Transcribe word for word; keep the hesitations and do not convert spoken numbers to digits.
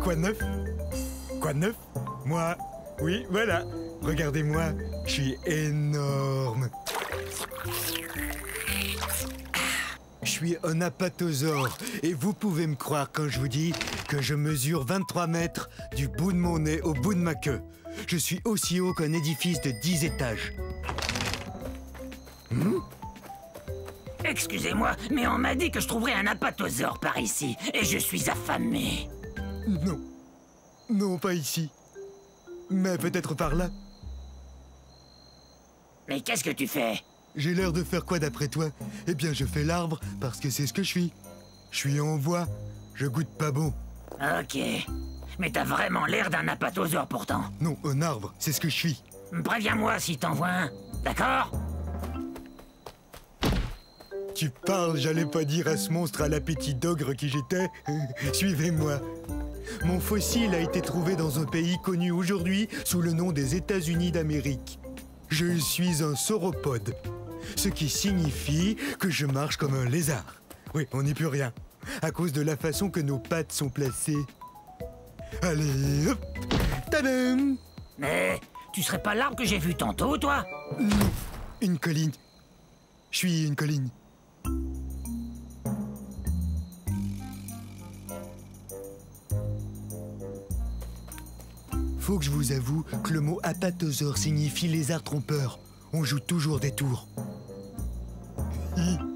Quoi de neuf? Quoi de neuf? Moi, oui, voilà. Regardez-moi, je suis énorme. Je suis un apatosaure et vous pouvez me croire quand je vous dis que je mesure vingt-trois mètres du bout de mon nez au bout de ma queue. Je suis aussi haut qu'un édifice de dix étages. Hmm? Excusez-moi, mais on m'a dit que je trouverais un apatosaure par ici, et je suis affamé. Non. Non, pas ici. Mais peut-être par là. Mais qu'est-ce que tu fais? J'ai l'air de faire quoi d'après toi? Eh bien, je fais l'arbre parce que c'est ce que je suis. Je suis en voie. Je goûte pas bon. Ok. Mais t'as vraiment l'air d'un apatosaure pourtant. Non, un arbre, c'est ce que je suis. Préviens-moi si t'en vois un, d'accord? Tu parles, j'allais pas dire à ce monstre à l'appétit d'ogre qui j'étais. Suivez-moi. Mon fossile a été trouvé dans un pays connu aujourd'hui sous le nom des États-Unis d'Amérique. Je suis un sauropode, ce qui signifie que je marche comme un lézard. Oui, on n'y peut rien, à cause de la façon que nos pattes sont placées. Allez, hop, tadam! Mais tu serais pas l'arbre que j'ai vu tantôt, toi? Non, une colline. Je suis une colline. Faut que je vous avoue que le mot apatosaure signifie lézard trompeur. On joue toujours des tours. Hi.